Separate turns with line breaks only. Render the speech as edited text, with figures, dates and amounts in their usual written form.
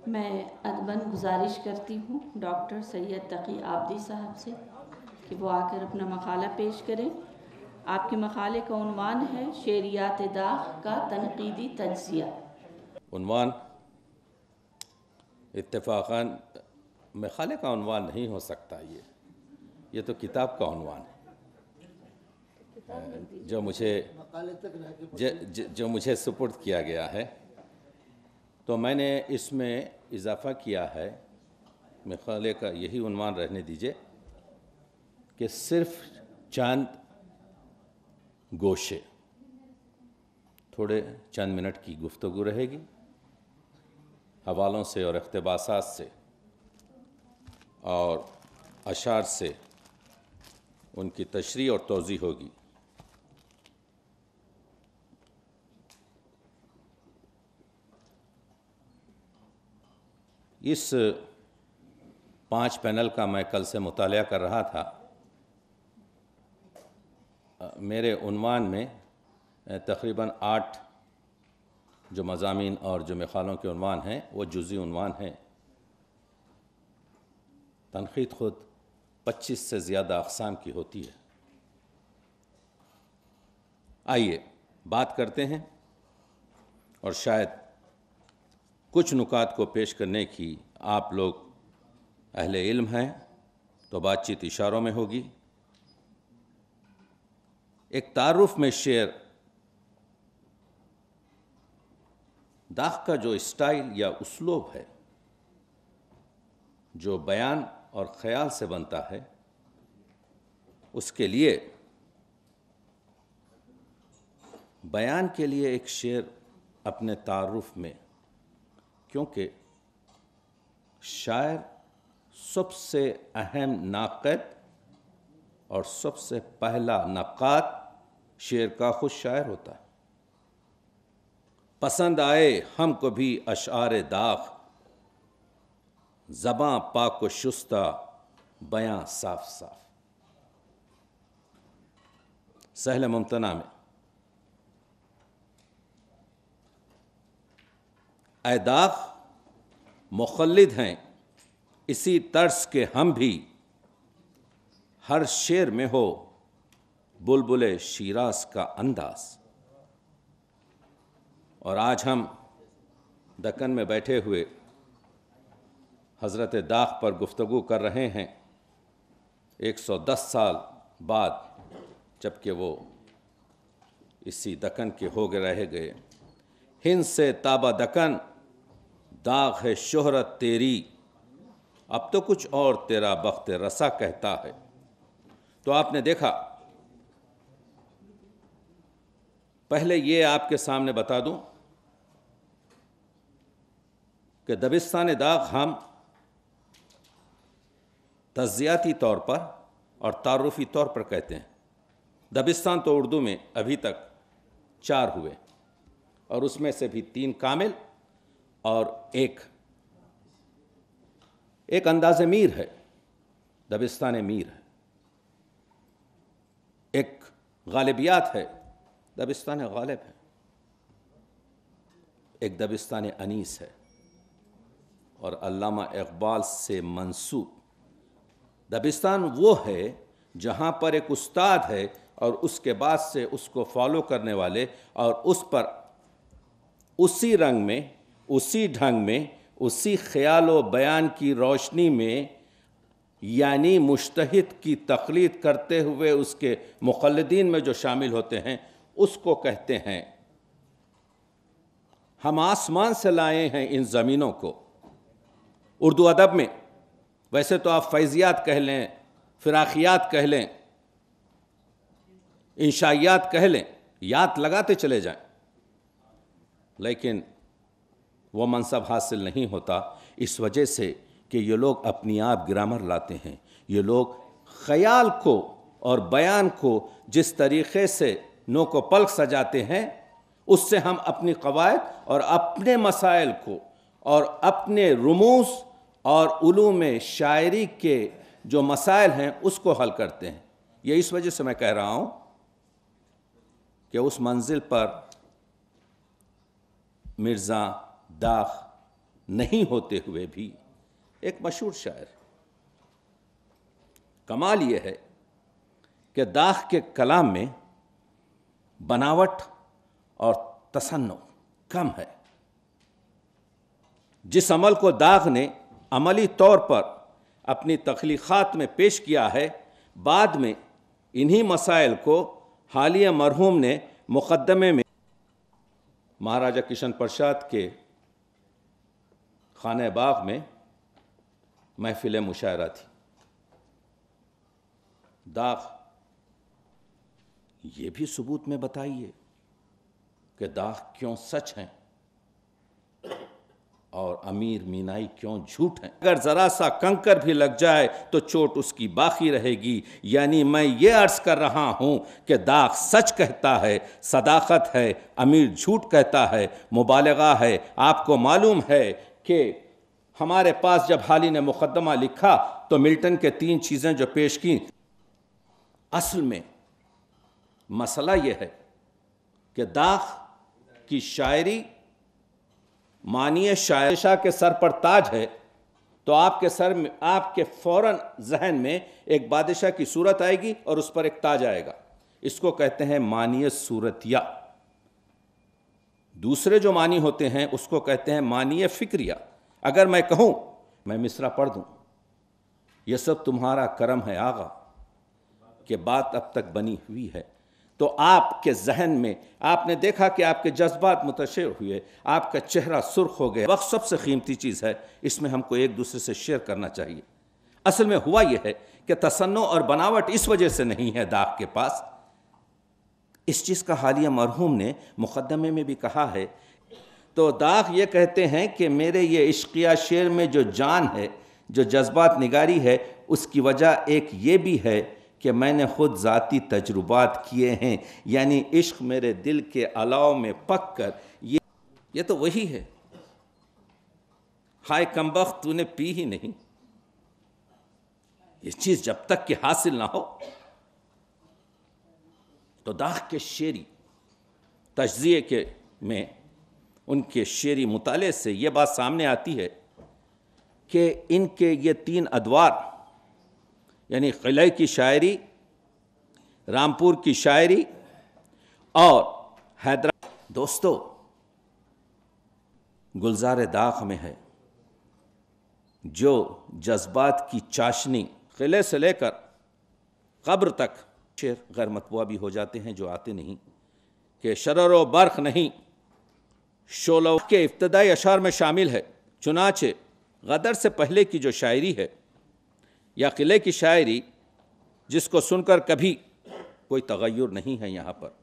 میں ادباً گزارش کرتی ہوں ڈاکٹر سید تقی عابدی صاحب سے کہ وہ آ کر اپنا مقالہ پیش کریں۔ آپ کے مقالے کا عنوان ہے شعریات داغ کا تنقیدی تجزیہ۔
عنوان اتفاقاً مقالے کا عنوان نہیں ہو سکتا، یہ تو کتاب کا عنوان ہے جو مجھے سپرد کیا گیا ہے، تو میں نے اس میں اضافہ کیا ہے۔ مقالے کا یہی عنوان رہنے دیجئے کہ صرف چند گوشے، تھوڑے چند منٹ کی گفتگو رہے گی، حوالوں سے اور اقتباسات سے اور اشعار سے ان کی تشریح اور توضیح ہوگی۔ اس 5 پینل کا میں کل سے مطالعہ کر رہا تھا۔ میرے عنوان میں تقریباً 8 جو مضامین اور جو مقالوں کے عنوان ہیں وہ جزئی عنوان ہیں۔ تنقید خود 25 سے زیادہ اقسام کی ہوتی ہے۔ آئیے بات کرتے ہیں، اور شاید کچھ نکات کو پیش کرنے کی آپ لوگ اہل علم ہیں تو بات چیت اشاروں میں ہوگی۔ ایک تعارف میں شعر داغ کا جو اسٹائل یا اسلوب ہے، جو بیان اور خیال سے بنتا ہے، اس کے لیے بیان کے لیے ایک شعر اپنے تعارف میں، کیونکہ شاعر سب سے اہم ناقد اور سب سے پہلا نقاد شعر کا خود شاعر ہوتا ہے۔ پسند آئے ہم کو بھی اشعار داغ، زباں پاک و شستہ بیاں صاف صاف۔ سہل ممتنع میں اے داغ مخلد ہیں اسی طرز کے ہم بھی، ہر شعر میں ہو بلبل شیراز کا انداز۔ اور آج ہم دکن میں بیٹھے ہوئے حضرت داغ پر گفتگو کر رہے ہیں 110 سال بعد، جبکہ وہ اسی دکن کے ہو گئے رہ گئے۔ ہند سے تابہ دکن داغ ہے شہرت تیری، اب تو کچھ اور تیرا بخت رسا کہتا ہے۔ تو آپ نے دیکھا، پہلے یہ آپ کے سامنے بتا دوں کہ دبستان داغ ہم تجزیاتی طور پر اور تعارفی طور پر کہتے ہیں۔ دبستان تو اردو میں ابھی تک 4 ہوئے، اور اس میں سے بھی 3 کامل اور ایک انداز میر ہے، دبستان میر ہے۔ ایک غالبیات ہے، دبستان غالب ہے۔ ایک دبستان انیس ہے، اور علامہ اقبال سے منسوب دبستان وہ ہے جہاں پر ایک استاد ہے اور اس کے بعد سے اس کو فالو کرنے والے، اور اس پر اسی رنگ میں، اسی ڈھنگ میں، اسی خیال و بیان کی روشنی میں، یعنی مجتہد کی تقلید کرتے ہوئے اس کے مقلدین میں جو شامل ہوتے ہیں، اس کو کہتے ہیں ہم آسمان سے لائے ہیں ان زمینوں کو۔ اردو ادب میں ویسے تو آپ فیضیات کہہ لیں، فراخیات کہہ لیں، انشائیات کہہ لیں، یاد لگاتے چلے جائیں، لیکن وہ منصب حاصل نہیں ہوتا، اس وجہ سے کہ یہ لوگ اپنی آپ گرامر لاتے ہیں۔ یہ لوگ خیال کو اور بیان کو جس طریقے سے نوک و پلک سجاتے ہیں، اس سے ہم اپنی قواعد اور اپنے مسائل کو اور اپنے رموز اور علوم شاعری کے جو مسائل ہیں اس کو حل کرتے ہیں۔ یہ اس وجہ سے میں کہہ رہا ہوں کہ اس منزل پر مرزا، داغ نہیں ہوتے ہوئے بھی ایک مشہور شاعر. کمال یہ ہے کہ داغ کے کلام میں بناوٹ اور تصنع کم ہے. جس عمل کو داغ نے عملی طور پر اپنی تخلیقات میں پیش کیا ہے، بعد میں انہی مسائل کو حالیہ مرحوم نے مقدمے میں مہاراجہ کشن پرساد کے خانہ باغ میں محفل مشاعرہ تھی. داغ یہ بھی ثبوت میں بتائیے کہ داغ کیوں سچ ہیں اور امیر مینائی کیوں جھوٹ ہیں. اگر ذرا سا کنکر بھی لگ جائے تو چوٹ اس کی باقی رہے گی. یعنی میں یہ عرض کر رہا ہوں کہ داغ سچ کہتا ہے، صداقت ہے، امیر جھوٹ کہتا ہے، مبالغہ ہے. آپ کو معلوم ہے کہ ہمارے پاس جب حالی نے مقدمہ لکھا تو ملٹن کے 3 چیزیں جو پیش کی، اصل میں مسئلہ یہ ہے کہ داغ کی شاعری معنی شاہ کے سر پر تاج ہے، تو آپ کے سر میں، آپ کے فوراً ذہن میں ایک بادشاہ کی صورت آئے گی اور اس پر ایک تاج آئے گا. اس کو کہتے ہیں معنی صورتیہ. دوسرے جو معنی ہوتے ہیں اس کو کہتے ہیں معنی فکریہ. اگر میں کہوں، میں مصرع پڑھ دوں، یہ سب تمہارا کرم ہے آغا کہ بات اب تک بنی ہوئی ہے، تو آپ کے ذہن میں آپ نے دیکھا کہ آپ کے جذبات متشعر ہوئے، آپ کا چہرہ سرخ ہو گیا. وقت سب سے قیمتی چیز ہے، اس میں ہم کو ایک دوسرے سے شیئر کرنا چاہیے. اصل میں ہوا یہ ہے کہ تصنع اور بناوٹ اس وجہ سے نہیں ہے داغ کے پاس. اس چیز کا حالیہ مرحوم نے مقدمے میں بھی کہا ہے. تو داغ یہ کہتے ہیں کہ میرے یہ عشقیہ شعر میں جو جان ہے، جو جذبات نگاری ہے، اس کی وجہ ایک یہ بھی ہے کہ میں نے خود ذاتی تجربات کیے ہیں. یعنی عشق میرے دل کے الاؤ میں پک کر یہ تو وہی ہے. ہائے کمبخت تو نے پی ہی نہیں. یہ چیز جب تک کہ حاصل نہ ہو تو داغ کے شعری تجزیے کے میں، ان کے شعری مطالعے سے یہ بات سامنے آتی ہے کہ ان کے یہ 3 ادوار، یعنی قلعے کی شاعری، رامپور کی شاعری اور حیدرآباد. دوستو، گلزار داغ میں ہے جو جذبات کی چاشنی قلعے سے لے کر قبر تک. شعر غیر مطبوع بھی ہو جاتے ہیں جو آتے نہیں، کہ شرر و برق نہیں شعلہ کے ابتدائی اشعار میں شامل ہے. چنانچہ غدر سے پہلے کی جو شاعری ہے یا قلعے کی شاعری، جس کو سن کر کبھی کوئی تغیر نہیں ہے یہاں پر،